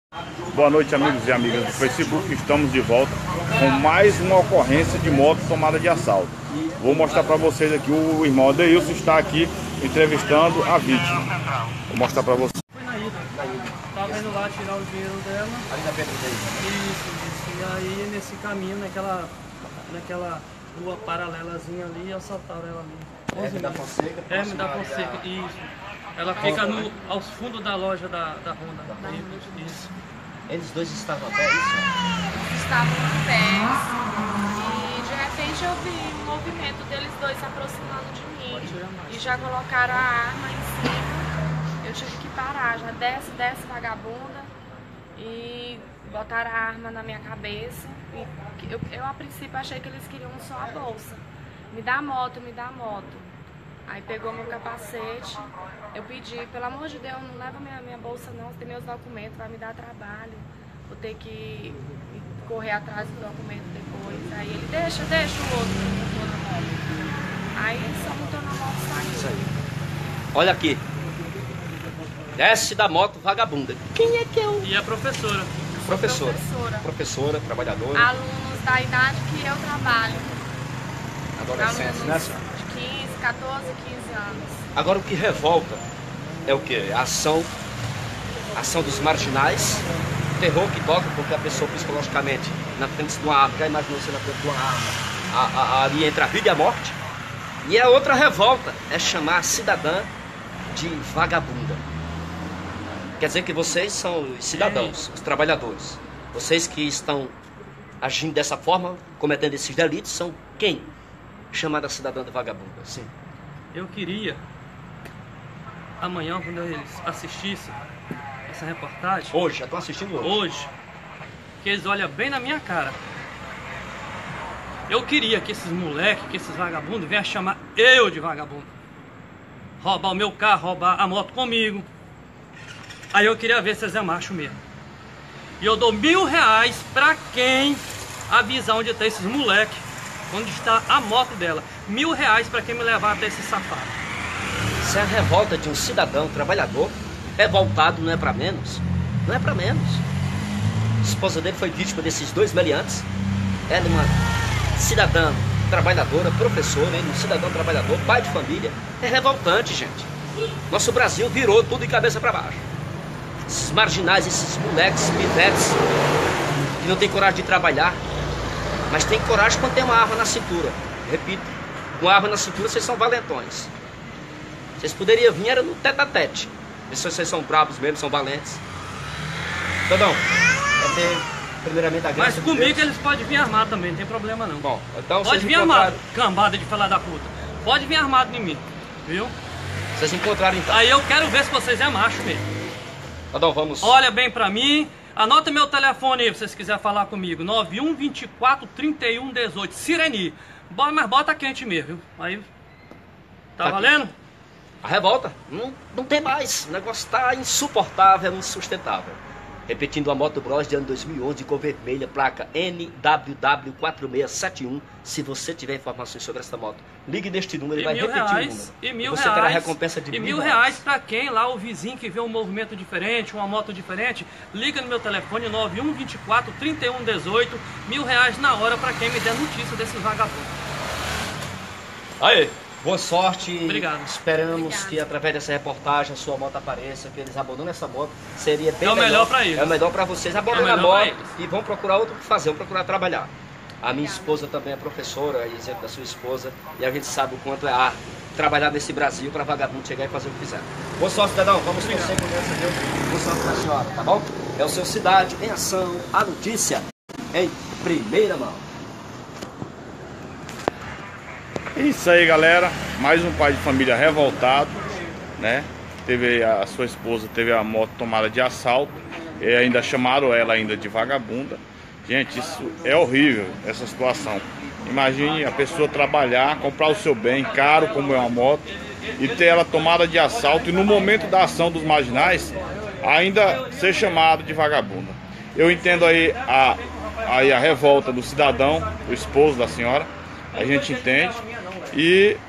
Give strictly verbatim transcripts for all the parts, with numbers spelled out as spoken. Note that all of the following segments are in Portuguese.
Boa noite, amigos e amigas do Facebook. Estamos de volta com mais uma ocorrência de moto tomada de assalto. Vou mostrar para vocês aqui, o irmão Adeilson está aqui entrevistando a vítima. Vou mostrar para vocês. Fui na ida, tava indo lá tirar o dinheiro dela. Ali na Pedro Reis. Isso, isso. E aí nesse caminho, naquela, naquela rua paralelazinha ali, assaltaram ela ali. Hermes da Fonseca. Hermes da Fonseca, isso. Ela fica no, aos fundos da loja da, da Honda. Isso. Eles dois estavam a pé, isso? Estavam a pé e de repente eu vi um movimento deles dois se aproximando de mim e já colocaram a arma em cima. Eu tive que parar, já desce, desce vagabunda, e botaram a arma na minha cabeça. E eu, eu a princípio achei que eles queriam só a bolsa. Me dá a moto, me dá a moto. Aí pegou meu capacete, eu pedi, pelo amor de Deus, não leva minha, minha bolsa não, você tem meus documentos, vai me dar trabalho. Vou ter que correr atrás do documento depois. Aí ele, deixa, deixa o outro, que eu na moto. Aí só montou na moto e saiu. Isso aí. Olha aqui. Desce da moto vagabunda. Quem é que é o... E a professora? Professora. Professora. Professora, trabalhadora. Alunos da idade que eu trabalho. Adolescentes, né, senhora? De quinze, quatorze, quinze anos. Agora o que revolta é o que? A ação, a ação dos marginais, o terror que toca, porque a pessoa psicologicamente na frente de uma arma, já imaginou você na frente de uma arma, a, a, ali entre a vida e a morte. E a outra revolta é chamar a cidadã de vagabunda. Quer dizer que vocês são os cidadãos, os trabalhadores. Vocês que estão agindo dessa forma, cometendo esses delitos, são quem? Chamada cidadã de vagabunda, sim. Eu queria, amanhã, quando eles assistissem essa reportagem, Hoje, já estão assistindo hoje. hoje, que eles olham bem na minha cara. Eu queria que esses moleques, que esses vagabundos venham chamar eu de vagabundo. Roubar o meu carro, roubar a moto comigo. Aí eu queria ver se eles é macho mesmo. E eu dou mil reais pra quem avisar onde está esses moleques, onde está a moto dela. Mil reais pra quem me levar até esse safado. Isso é a revolta de um cidadão trabalhador. Revoltado não é pra menos. Não é pra menos. A esposa dele foi vítima desses dois meliantes. Ela é uma cidadã trabalhadora, professora, ele, um cidadão trabalhador, pai de família. É revoltante, gente. Nosso Brasil virou tudo de cabeça pra baixo. Esses marginais, esses moleques, pivetes, que não tem coragem de trabalhar, mas tem coragem quando tem uma arma na cintura. Repito, com arma na cintura vocês são valentões. Vocês poderiam vir era no tete-a-tete. Se vocês são bravos mesmo, são valentes. Tadão, é ter primeiramente a graça Mas comigo de eles podem vir armados também, não tem problema não. Bom, então pode vocês vir encontraram... armado, cambada de falar da puta. Pode vir armado em mim, viu? Vocês encontraram então. Aí eu quero ver se vocês é macho mesmo. Tadão, vamos... Olha bem pra mim. Anota meu telefone aí, se vocês quiserem falar comigo. nove um dois quatro, três um um oito. Sireni. Bora, mas bota quente mesmo, viu? Aí. Tá, Tá valendo? Aqui. A revolta? Não, não tem mais. O negócio tá insuportável, insustentável. Repetindo, a moto Bros de ano dois mil e onze, de cor vermelha, placa N W W quatro seis sete um. Se você tiver informações sobre essa moto, ligue neste número, ele vai repetir reais, o número. E mil você reais. terá a recompensa de e mil mil reais. reais pra quem lá, o vizinho que vê um movimento diferente, uma moto diferente, liga no meu telefone nove um dois quatro, três um um oito. Mil reais na hora pra quem me der notícia desses vagabundos. Aí, boa sorte. Obrigado. Esperamos Obrigada. que através dessa reportagem a sua moto apareça, que eles abandonem essa moto. Seria bem É o melhor. melhor pra eles. É o melhor pra vocês. Abandonem É a o melhor pra moto eles. e vão procurar outro que fazer, vão procurar trabalhar. A minha Obrigada. esposa também é professora, é exemplo da sua esposa, e a gente sabe o quanto é arte trabalhar nesse Brasil para vagabundo chegar e fazer o que quiser. Boa sorte, cidadão. Vamos torcer com graça a Deus. Boa sorte pra senhora, tá bom? É o seu Cidade em Ação, a notícia em primeira mão. É isso aí, galera. Mais um pai de família revoltado, né? Teve a sua esposa, teve a moto tomada de assalto. E ainda chamaram ela ainda de vagabunda. Gente, isso é horrível, essa situação. Imagine a pessoa trabalhar, comprar o seu bem, caro como é uma moto, e ter ela tomada de assalto, e no momento da ação dos marginais, ainda ser chamado de vagabunda. Eu entendo aí a, aí a revolta do cidadão, o esposo da senhora, a gente entende, e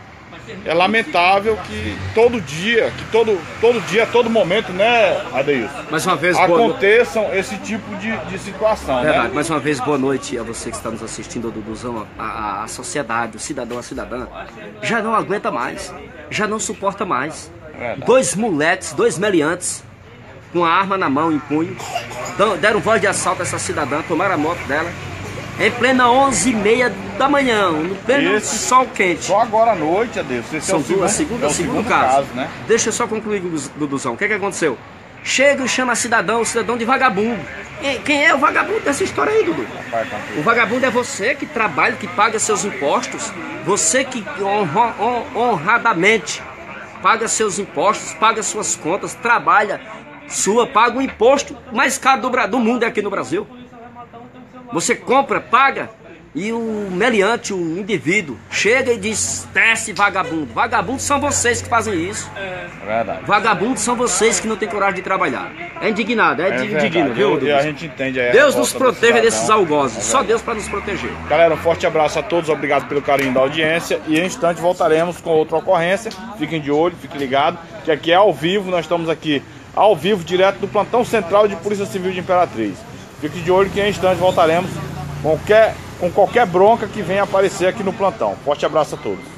é lamentável que todo dia, que todo, todo dia, todo momento, né, Adeilson? Mais uma vez, aconteçam boa... esse tipo de, de situação, Verdade. Né? Mais uma vez, boa noite a você que está nos assistindo, Duduzão. A, a, a sociedade, o cidadão, a cidadã, já não aguenta mais, já não suporta mais. Verdade. Dois moleques, dois meliantes, com a arma na mão, em punho, deram voz de assalto a essa cidadã, tomaram a moto dela, em plena onze e meia da manhã, no pleno Esse, sol quente. Só agora à noite, Adeus. São duas, segunda, é segundo, segundo caso. caso né? Deixa eu só concluir, Duduzão. O que é que aconteceu? Chega e chama cidadão, o cidadão de vagabundo. E quem é o vagabundo dessa história aí, Dudu? O vagabundo é você que trabalha, que paga seus impostos, você que honra, honradamente paga seus impostos, paga suas contas, trabalha, sua, paga o imposto mais caro do, do mundo é aqui no Brasil. Você compra, paga, e o meliante, o indivíduo, chega e diz, desce vagabundo. Vagabundos são vocês que fazem isso. É verdade. Vagabundos são vocês que não têm coragem de trabalhar. É indignado, é, é indigno, viu? E a gente entende aí. Deus nos proteja desses algozes, é só Deus para nos proteger. Galera, um forte abraço a todos, obrigado pelo carinho da audiência. E em instante voltaremos com outra ocorrência. Fiquem de olho, fiquem ligados, que aqui é ao vivo, nós estamos aqui ao vivo, direto do plantão central de Polícia Civil de Imperatriz. Fique de olho que em instantes voltaremos com qualquer, com qualquer bronca que venha aparecer aqui no plantão. Forte abraço a todos.